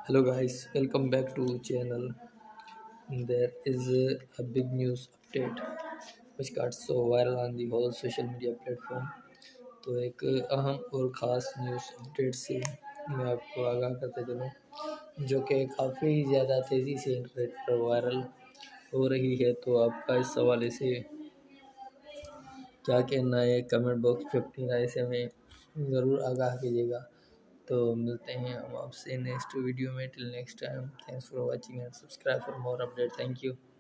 Hello guys, welcome back to channel. There is a big news update which got so viral on the whole social media platform. तो एक अहम और ख़ास news update से मैं आपको आगाह करते चलूँ जो कि काफ़ी ज़्यादा तेज़ी से इंटरनेट पर वायरल हो रही है। तो आपका इस हवाले से क्या कहना है कमेंट बॉक्स पे अपनी राय से हमें ज़रूर आगाह कीजिएगा। तो मिलते हैं हम आपसे नेक्स्ट वीडियो में। Till next time, thanks for watching and subscribe for more update. Thank you.